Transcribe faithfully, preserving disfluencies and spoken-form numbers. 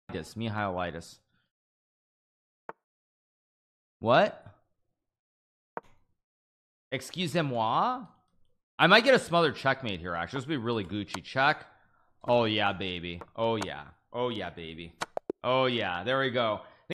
Mihailitis. What? Excusez-moi? I might get a smothered checkmate here, actually. This would be really Gucci. Check. Oh, yeah, baby. Oh, yeah. Oh, yeah, baby. Oh, yeah. There we go.